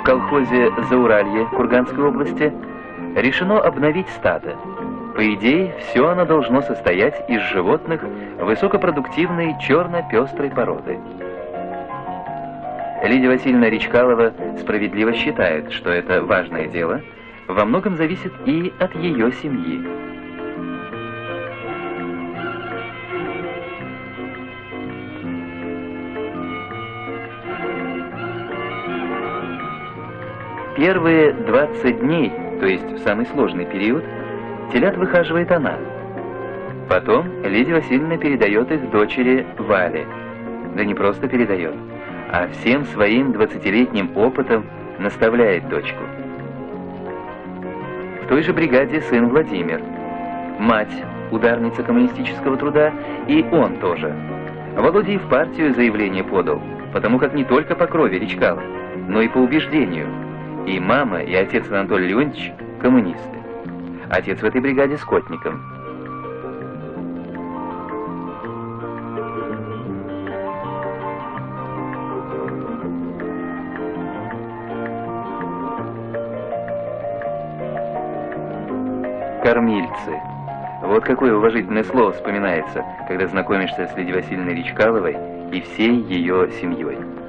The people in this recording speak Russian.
колхозе Зауралье Курганской области решено обновить стадо. По идее, все оно должно состоять из животных высокопродуктивной черно-пестрой породы. Лидия Васильевна Речкалова справедливо считает, что это важное дело во многом зависит и от ее семьи. Первые 20 дней, то есть в самый сложный период, телят выхаживает она. Потом Лидия Васильевна передает их дочери Вале. Да не просто передает, а всем своим 20-летним опытом наставляет дочку. В той же бригаде сын Владимир. Мать – ударница коммунистического труда, и он тоже. Володя и в партию заявление подал, потому как не только по крови Речкалов, но и по убеждению. И мама, и отец Анатолий Леонтьевич – коммунисты. Отец в этой бригаде скотником. Кормильцы. Вот какое уважительное слово вспоминается, когда знакомишься с Лидией Васильевной Речкаловой и всей ее семьей.